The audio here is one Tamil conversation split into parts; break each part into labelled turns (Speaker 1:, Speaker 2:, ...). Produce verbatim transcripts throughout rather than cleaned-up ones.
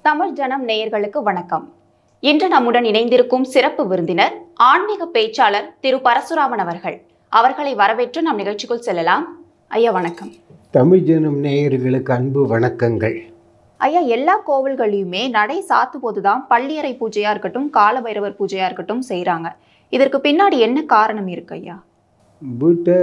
Speaker 1: தமிழ் ஜனம் நேயர்களுக்கு வணக்கம். இன்று நம்முடன் இணைந்திருக்கும் சிறப்பு விருந்தினர் ஆன்மீக பேச்சாளர் திரு பரசுராமன் அவர்கள். அவர்களை வரவேற்று நம் நிகழ்ச்சிக்குள் செல்லலாம். ஐயா வணக்கம்.
Speaker 2: தமிழ் ஜனம் நேயர்களுக்கு அன்பு வணக்கங்கள்.
Speaker 1: ஐயா, எல்லா கோவில்களையுமே நடை சாத்து போதுதான் பள்ளியறை பூஜையா இருக்கட்டும், காலபைரவர் பூஜையா இருக்கட்டும் செய்யறாங்க. இதற்கு பின்னாடி என்ன காரணம் இருக்கு ஐயா?
Speaker 2: வீட்டை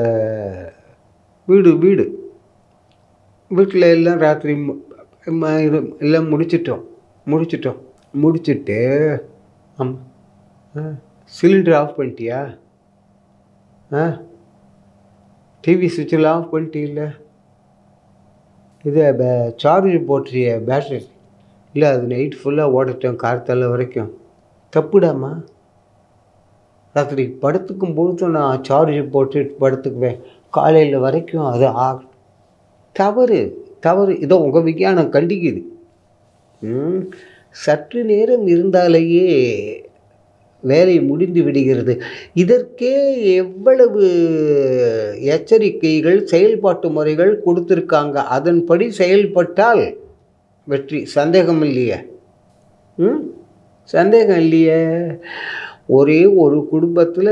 Speaker 2: வீடு வீடு வீட்டில் எல்லாம் ராத்திரி எல்லாம் முடிச்சிட்டோம் முடிச்சிட்டோம் முடிச்சுட்டு ஆம் சிலிண்டர் ஆஃப் பண்ணிட்டியா? ஆ டிவி சுவிட்சில் ஆஃப் பண்ணிட்டீல்ல? இதை சார்ஜ் போட்டுறிய பேட்டரி இல்லை, அது நைட் ஃபுல்லாக ஓடட்டும் கார்த்தால வரைக்கும். தப்புடாமா. ராத்திரி படுத்துக்கும் பொழுது நான் சார்ஜ் போட்டு படுத்துக்குவேன், காலையில் வரைக்கும் அது ஆ தவறு தவறு. இதோ உங்கள் விஞ்ஞானம் கண்டிக்குது. சற்று நேரம் இருந்தாலேயே வேலை முடிந்து விடுகிறது. இதற்கே எவ்வளவு எச்சரிக்கைகள் செயல்பாட்டு முறைகள் கொடுத்துருக்காங்க. அதன்படி செயல்பட்டால் வெற்றி. சந்தேகம் இல்லையே? ம் சந்தேகம் இல்லையே? ஒரே ஒரு குடும்பத்தில்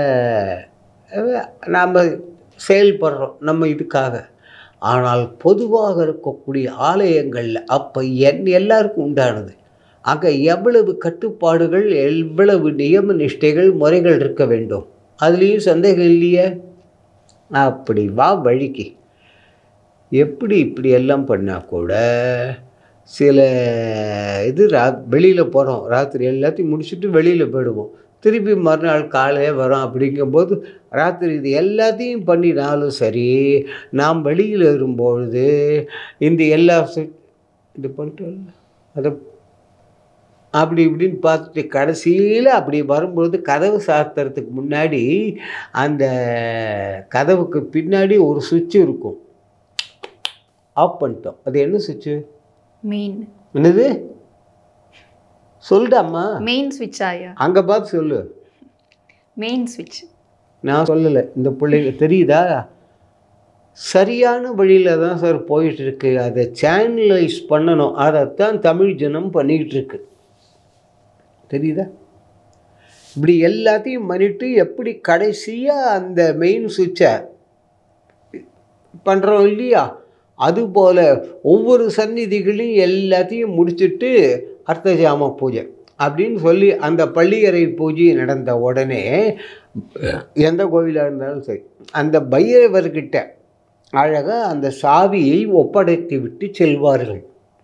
Speaker 2: நாம் செயல்படுறோம் நம்ம இதுக்காக. ஆனால் பொதுவாக இருக்கக்கூடிய ஆலயங்களில் அப்போ என் எல்லாருக்கும் உண்டானது. அங்கே எவ்வளவு கட்டுப்பாடுகள், எவ்வளவு நியம நிஷ்டைகள், முறைகள் இருக்க வேண்டும். அதுலேயும் சந்தேகம் இல்லையே? அப்படி வா வழிக்கு. எப்படி இப்படி எல்லாம் பண்ணால் கூட சில இது ரா வெளியில் போகிறோம், ராத்திரி எல்லாத்தையும் முடிச்சுட்டு வெளியில் போயிடுவோம், திருப்பி மறுநாள் காலையே வரோம். அப்படிங்கும்போது ராத்திரி இது எல்லாத்தையும் பண்ணினாலும் சரி, நாம் வெளியில் வரும்பொழுது இந்த எல்லா இது பண்ணிட்டு அதை அப்படி இப்படின்னு பார்த்துட்டு கடைசியில் அப்படி வரும்பொழுது கதவு சாத்துறதுக்கு முன்னாடி அந்த கதவுக்கு பின்னாடி ஒரு சுவிட்சு இருக்கும், ஆஃப் பண்ணிட்டோம். அது என்ன சுவிட்சு?
Speaker 1: மெயின்.
Speaker 2: என்னது சொல்லுடாம்மா?
Speaker 1: மெயின் சுவிட்ச் ஆயா? அங்கே
Speaker 2: பார்த்து சொல்லு.
Speaker 1: மெயின் சுவிட்ச்.
Speaker 2: நான் சொல்லலை, இந்த பிள்ளைங்க தெரியுதா? சரியான வழியில் தான் சார் போயிட்டுருக்கு. அதை சேனலைஸ் பண்ணணும். அதைத்தான் தமிழ் ஜனம் பண்ணிக்கிட்டு இருக்கு. தெரியுதா? இப்படி எல்லாத்தையும் பண்ணிட்டு எப்படி கடைசியாக அந்த மெயின் சுவிட்சை பண்ணுறோம் இல்லையா? அதுபோல் ஒவ்வொரு சந்நிதிகளையும் எல்லாத்தையும் முடிச்சுட்டு அர்த்தஜாம பூஜை அப்படின்னு சொல்லி அந்த பள்ளியறை பூஜை நடந்த உடனே எந்த கோவிலாக இருந்தாலும் சரி, அந்த பைரவர்கிட்ட அழகாக அந்த சாவியை ஒப்படைத்து விட்டு செல்வார்கள்.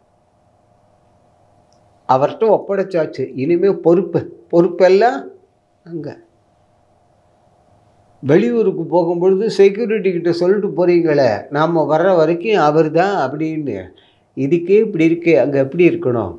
Speaker 2: அவர்கிட்ட ஒப்படைச்சாச்சு, இனிமேல் பொறுப்பு பொறுப்பெல்லாம் அங்கே. வெளியூருக்கு போகும்பொழுது செக்யூரிட்டி கிட்ட சொல்லிட்டு போகிறீங்களே, நாம் வர்ற வரைக்கும் அவர் தான் அப்படின்னு. இதுக்கே இப்படி இருக்கே, அங்கே எப்படி இருக்கணும்?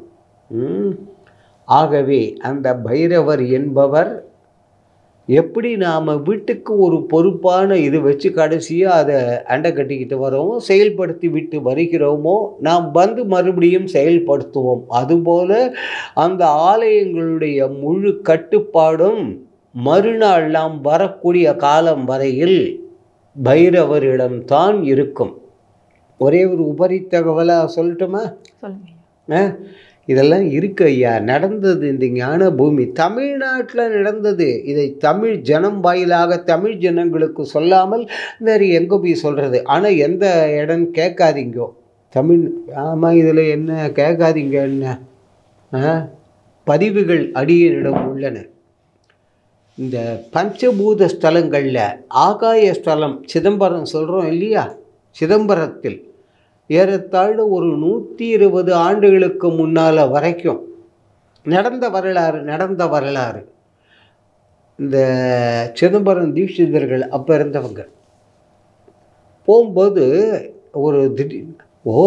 Speaker 2: ஆகவே அந்த பைரவர் என்பவர் எப்படி நாம் வீட்டுக்கு ஒரு பொறுப்பான இது வச்சு கடைசியாக அதை அண்டை கட்டிக்கிட்டு வரோமோ, செயல்படுத்தி விட்டு வருகிறோமோ, நாம் வந்து மறுபடியும் செயல்படுத்துவோம். அதுபோல் அந்த ஆலயங்களுடைய முழு கட்டுப்பாடும் மறுநாள் நாம் வரக்கூடிய காலம் வரையில் பைரவரிடம்தான் இருக்கும். ஒரே ஒரு உபரி தகவலாக சொல்லட்டுமா? சொல்லுங்க. இதெல்லாம் இருக்கு ஐயா, நடந்தது. இந்த ஞான பூமி தமிழ்நாட்டில் நடந்தது. இதை தமிழ் ஜனம் வாயிலாக தமிழ் ஜனங்களுக்கு சொல்லாமல் வேறு எங்கே போய் சொல்கிறது? ஆனால் எந்த இடம் கேட்காதீங்கோ. தமிழ் ஆமாம், இதில் என்ன கேட்காதீங்க என்ன பதிவுகள் அடியனிடம் உள்ளன. இந்த பஞ்சபூத ஸ்தலங்களில் ஆகாய ஸ்தலம் சிதம்பரம் சொல்கிறோம் இல்லையா? சிதம்பரத்தில் ஏறத்தாழ ஒரு நூற்றி இருபது ஆண்டுகளுக்கு முன்னால் வரைக்கும் நடந்த வரலாறு நடந்த வரலாறு இந்த சிதம்பரம் தீட்சிதர்கள் அப்போ இருந்தவங்க போகும்போது ஒரு திடீர் ஓ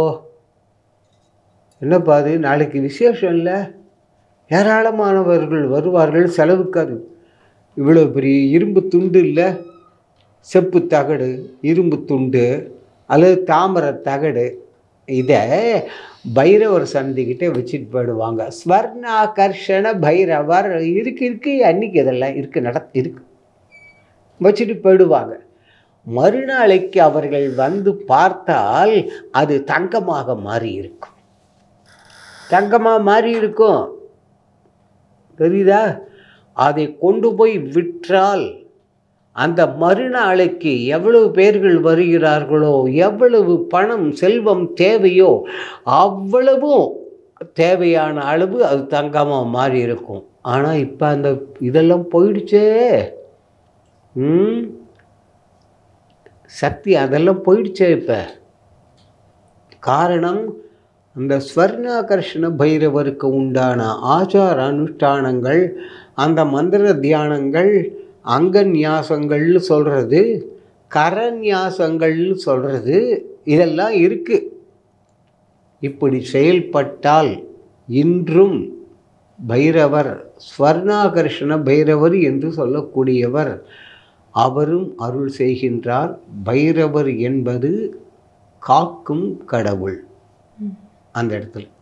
Speaker 2: என்னப்பா அது, நாளைக்கு விசேஷம் இல்லை, ஏராளமானவர்கள் வருவார்கள், செலவுக்காது. இவ்வளோ பெரிய இரும்பு துண்டு இல்லை, செப்பு தகடு, இரும்பு துண்டு அல்லது தாமரை தகடு, இதை பைரவர் சந்திக்கிட்டே வச்சுட்டு போயிடுவாங்க. ஸ்வர்ணாகர்ஷண பைரவர் இருக்கு இருக்கு அன்னைக்கு இதெல்லாம் இருக்கு நட இருக்கு வச்சுட்டு போயிடுவாங்க. மறுநாளைக்கு அவர்கள் வந்து பார்த்தால் அது தங்கமாக மாறி இருக்கும். தங்கமாக மாறி இருக்கும். தெரியுதா? அதை கொண்டு போய் விற்றால் அந்த மறுநாளைக்கு எவ்வளவு பேர்கள் வருகிறார்களோ, எவ்வளவு பணம் செல்வம் தேவையோ அவ்வளவும் தேவையான அளவு அது தங்கமாக மாறி இருக்கும். ஆனால் இப்போ அந்த இதெல்லாம் போயிடுச்சே. ம் சக்தி அதெல்லாம் போயிடுச்சே. இப்போ காரணம் அந்த ஸ்வர்ணாகர்ஷண பைரவருக்கு உண்டான ஆச்சார அனுஷ்டானங்கள், அந்த மந்திர தியானங்கள், அங்கநியாசங்கள்னு சொல்கிறது, கரநியாசங்கள்னு சொல்கிறது, இதெல்லாம் இருக்குது. இப்படி செயல்பட்டால் இன்றும் பைரவர், ஸ்வர்ணாகர்ஷண பைரவர் என்று சொல்லக்கூடியவர், அவரும் அருள் செய்கின்றார். பைரவர் என்பது காக்கும் கடவுள் அந்த இடத்துல.